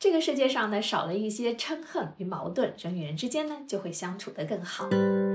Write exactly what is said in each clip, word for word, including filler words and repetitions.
这个世界上呢，少了一些嗔恨与矛盾，人与人之间呢，就会相处得更好。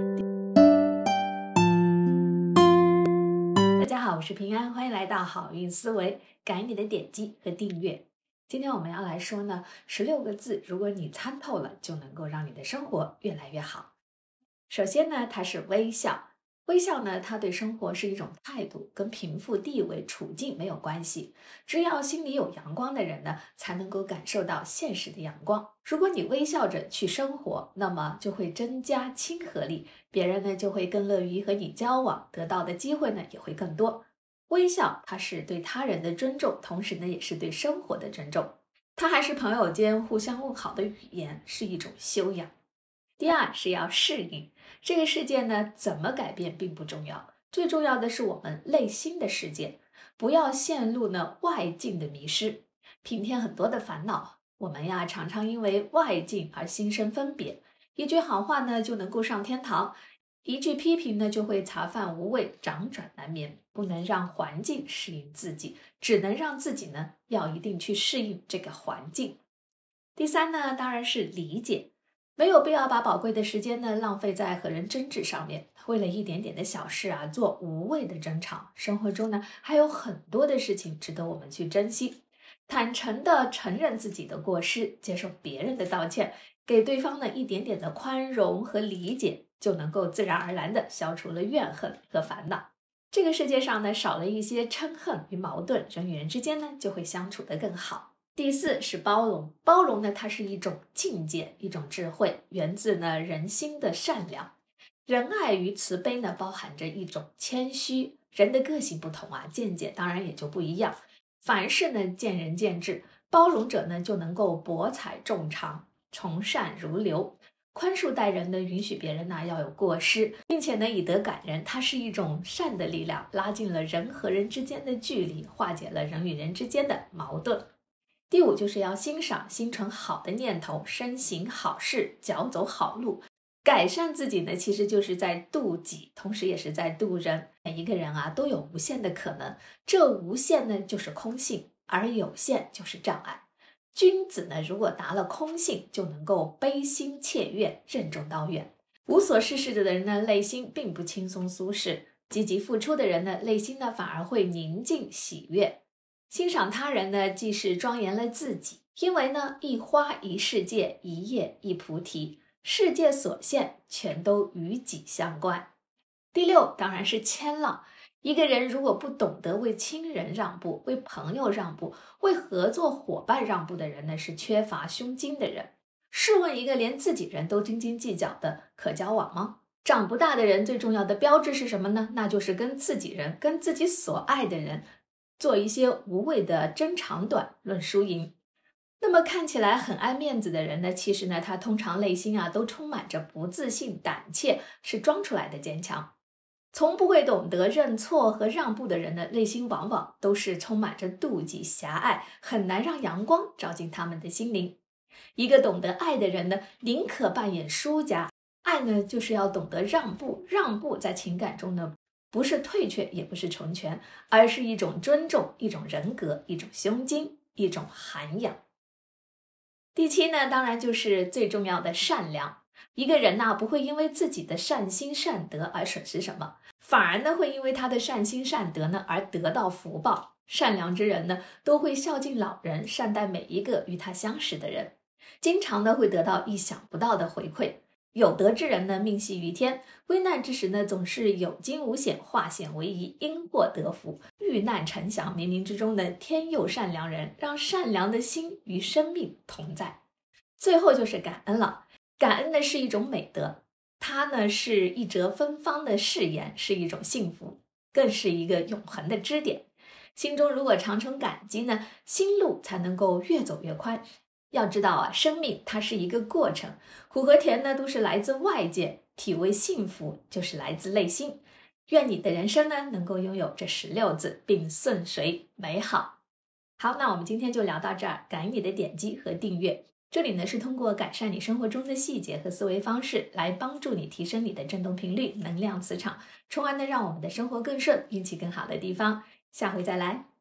大家好，我是平安，欢迎来到好运思维，感恩你的点击和订阅。今天我们要来说呢，十六个字，如果你参透了，就能够让你的生活越来越好。首先呢，它是微笑。微笑呢，它对生活是一种态度，跟贫富、地位、处境没有关系。只要心里有阳光的人呢，才能够感受到现实的阳光。如果你微笑着去生活，那么就会增加亲和力，别人呢就会更乐于和你交往，得到的机会呢也会更多。微笑，它是对他人的尊重，同时呢也是对生活的尊重。它还是朋友间互相问好的语言，是一种修养。第二是要适应这个世界呢，怎么改变并不重要，最重要的是我们内心的世界，不要陷入呢外境的迷失。平添很多的烦恼，我们呀常常因为外境而心生分别，一句好话呢就能够上天堂，一句批评呢就会茶饭无味，辗转难眠。不能让环境适应自己，只能让自己呢要一定去适应这个环境。第三呢，当然是理解。没有必要把宝贵的时间呢浪费在和人争执上面，为了一点点的小事啊做无谓的争吵。生活中呢还有很多的事情值得我们去珍惜。坦诚地承认自己的过失，接受别人的道歉，给对方呢一点点的宽容和理解，就能够自然而然地消除了怨恨和烦恼。这个世界上呢少了一些嗔恨与矛盾，人与人之间呢就会相处得更好。第四是包容，包容呢，它是一种境界，一种智慧，源自呢人心的善良。仁爱与慈悲呢，包含着一种谦虚。人的个性不同啊，见解当然也就不一样。凡事呢，见仁见智，包容者呢，就能够博采众长，从善如流。宽恕待人呢，允许别人呢要有过失，并且呢以德感人，它是一种善的力量，拉近了人和人之间的距离，化解了人与人之间的矛盾。第五就是要欣赏，心存好的念头，身行好事，脚走好路。改善自己呢，其实就是在度己，同时也是在度人。每一个人啊，都有无限的可能，这无限呢就是空性，而有限就是障碍。君子呢，如果达了空性，就能够悲心切愿，任重道远。无所事事的人呢，内心并不轻松舒适；积极付出的人呢，内心呢反而会宁静喜悦。欣赏他人呢，既是庄严了自己，因为呢，一花一世界，一叶一菩提，世界所现全都与己相关。第六当然是谦让。一个人如果不懂得为亲人让步，为朋友让步，为合作伙伴让步的人呢，是缺乏胸襟的人。试问一个连自己人都斤斤计较的，可交往吗？长不大的人最重要的标志是什么呢？那就是跟自己人，跟自己所爱的人做一些无谓的争长短，论输赢。那么看起来很爱面子的人呢，其实呢，他通常内心啊都充满着不自信、胆怯，是装出来的坚强。从不会懂得认错和让步的人呢，内心往往都是充满着妒忌、狭隘，很难让阳光照进他们的心灵。一个懂得爱的人呢，宁可扮演输家。爱呢，就是要懂得让步，让步在情感中呢，不是退却，也不是成全，而是一种尊重，一种人格，一种胸襟，一种涵养。第七呢，当然就是最重要的善良。一个人呢，不会因为自己的善心善德而损失什么，反而呢，会因为他的善心善德呢而得到福报。善良之人呢，都会孝敬老人，善待每一个与他相识的人，经常呢会得到意想不到的回馈。有德之人呢，命系于天，危难之时呢，总是有惊无险，化险为夷，因祸得福，遇难成祥。冥冥之中呢，天佑善良人，让善良的心与生命同在。最后就是感恩了。感恩呢是一种美德，它呢是一则芬芳的誓言，是一种幸福，更是一个永恒的支点。心中如果常存感激呢，心路才能够越走越宽。要知道啊，生命它是一个过程，苦和甜呢都是来自外界，体味幸福就是来自内心。愿你的人生呢能够拥有这十六字，并顺遂美好。好，那我们今天就聊到这儿，感恩你的点击和订阅。这里呢是通过改善你生活中的细节和思维方式，来帮助你提升你的振动频率、能量磁场，从而呢让我们的生活更顺，运气更好的地方。下回再来。